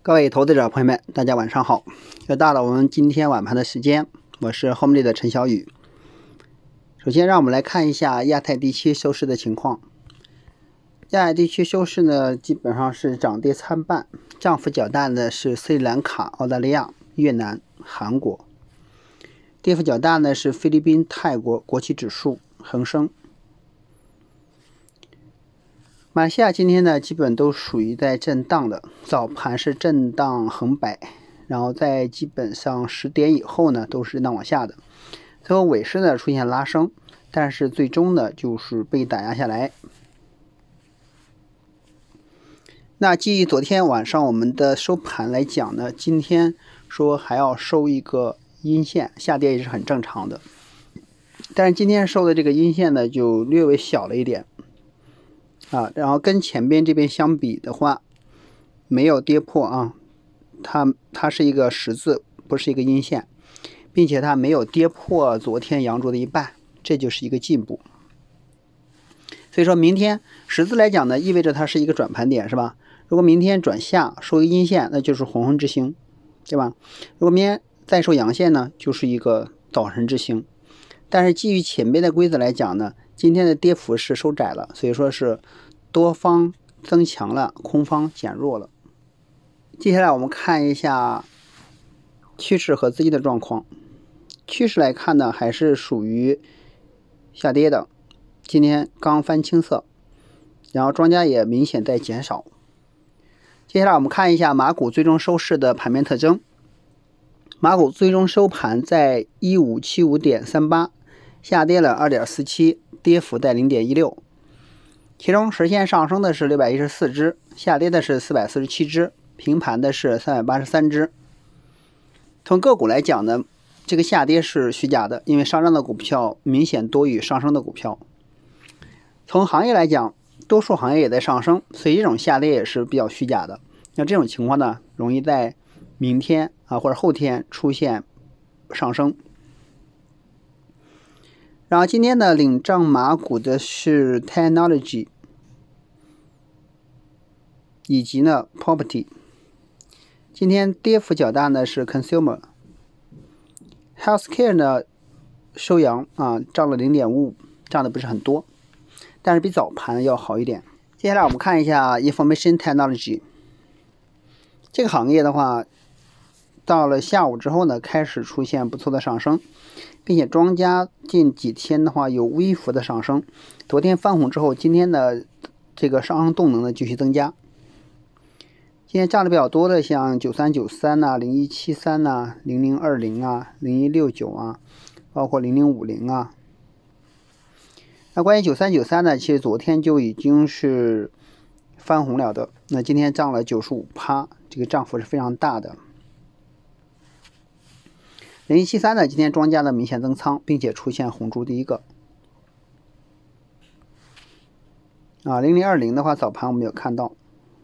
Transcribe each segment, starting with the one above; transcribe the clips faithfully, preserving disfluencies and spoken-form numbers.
各位投资者朋友们，大家晚上好！又到了我们今天晚盘的时间，我是 Home 里的陈小雨。首先，让我们来看一下亚太地区收市的情况。亚太地区收市呢，基本上是涨跌参半，涨幅较大的是斯里兰卡、澳大利亚、越南、韩国；跌幅较大的是菲律宾、泰国、国企指数、恒生。马来西亚今天呢，基本都属于在震荡的，早盘是震荡横摆，然后在基本上十点以后呢，都是震荡往下的，最后尾市呢出现拉升，但是最终呢就是被打压下来。那基于昨天晚上我们的收盘来讲呢，今天说还要收一个阴线，下跌也是很正常的，但是今天收的这个阴线呢，就略微小了一点。啊，然后跟前边这边相比的话，没有跌破啊，它它是一个十字，不是一个阴线，并且它没有跌破昨天阳烛的一半，这就是一个进步。所以说明天十字来讲呢，意味着它是一个转盘点，是吧？如果明天转下收一个阴线，那就是红横之星，对吧？如果明天再收阳线呢，就是一个早晨之星。但是基于前边的规则来讲呢，今天的跌幅是收窄了，所以说是多方增强了，空方减弱了。接下来我们看一下趋势和资金的状况。趋势来看呢，还是属于下跌的，今天刚翻青色，然后庄家也明显在减少。接下来我们看一下马股最终收市的盘面特征。马股最终收盘在 一五七五点三八，下跌了 二点四七， 跌幅在 零点一六。其中实现上升的是六百一十四只，下跌的是四百四十七只，平盘的是三百八十三只。从个股来讲呢，这个下跌是虚假的，因为上涨的股票明显多于上升的股票。从行业来讲，多数行业也在上升，所以这种下跌也是比较虚假的。那这种情况呢，容易在明天啊或者后天出现上升。然后今天呢，领涨马股的是 Technology 以及呢 Property。 今天跌幅较大呢是 Consumer。 Healthcare 呢收阳啊，涨了 零点五五， 涨的不是很多，但是比早盘要好一点。接下来我们看一下 Information Technology 这个行业的话，到了下午之后呢，开始出现不错的上升，并且庄家近几天的话有微幅的上升，昨天翻红之后，今天的这个上升动能呢继续增加。今天涨的比较多的像九三九三呐、零一七三呐、零零二零啊、零一六九啊，包括零零五零啊。那关于九三九三呢，其实昨天就已经是翻红了的，那今天涨了 百分之九十五， 这个涨幅是非常大的。零一七三呢，今天庄家的明显增仓，并且出现红柱第一个。啊，零零二零的话，早盘我们有看到，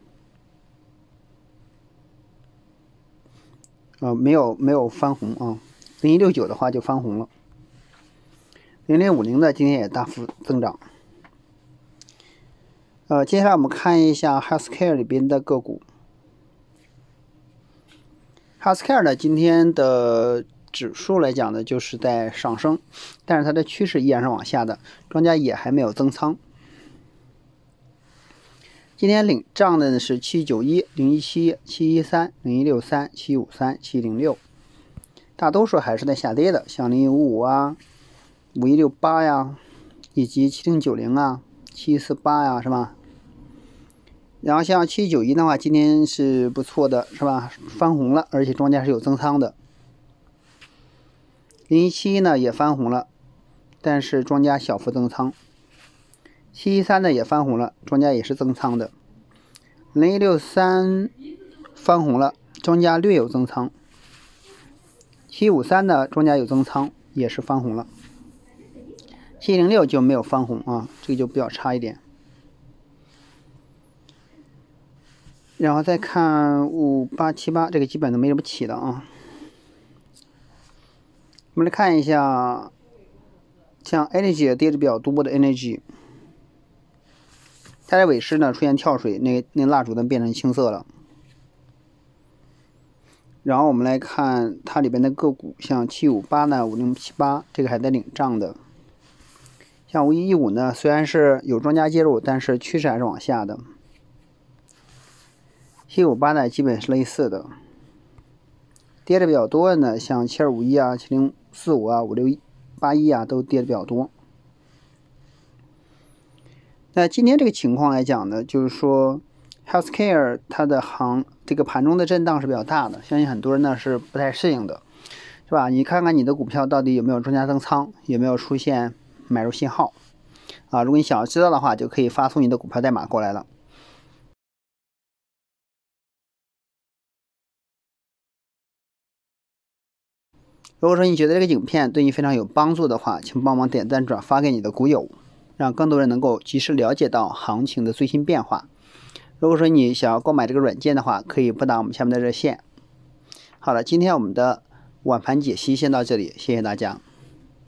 呃，没有没有翻红啊。零一六九的话就翻红了。零零五零的今天也大幅增长。呃，接下来我们看一下 Healthcare 里边的个股。Healthcare 呢，今天的指数来讲呢，就是在上升，但是它的趋势依然是往下的，庄家也还没有增仓。今天领涨的是七九一、零一七、七一三、零一六三、七五三、七零六，大多数还是在下跌的，像零一五五啊、五一六八呀，以及七零九零啊、七四八呀，是吧？然后像七九一的话，今天是不错的，是吧？翻红了，而且庄家是有增仓的。零一七呢也翻红了，但是庄家小幅增仓。七一三呢也翻红了，庄家也是增仓的。零一六三翻红了，庄家略有增仓。七五三呢庄家有增仓，也是翻红了。七零六就没有翻红啊，这个就比较差一点。然后再看五八七八，这个基本都没什么起的啊。我们来看一下，像 Energy 跌的比较多的 Energy， 它在尾市呢出现跳水，那那蜡烛灯变成青色了。 然后我们来看它里边的个股，像七五八呢，五零七八这个还在领涨的。像五一一五呢，虽然是有庄家介入，但是趋势还是往下的。七五八呢，基本是类似的。跌的比较多的呢，像七二五一啊、七零四五啊、五六八一啊，都跌的比较多。那今天这个情况来讲呢，就是说 healthcare 它的行这个盘中的震荡是比较大的，相信很多人呢是不太适应的，是吧？你看看你的股票到底有没有庄家增仓，有没有出现买入信号啊？如果你想要知道的话，就可以发送你的股票代码过来了。如果说你觉得这个影片对你非常有帮助的话，请帮忙点赞转发给你的股友，让更多人能够及时了解到行情的最新变化。如果说你想要购买这个软件的话，可以拨打我们下面的热线。好了，今天我们的晚盘解析先到这里，谢谢大家。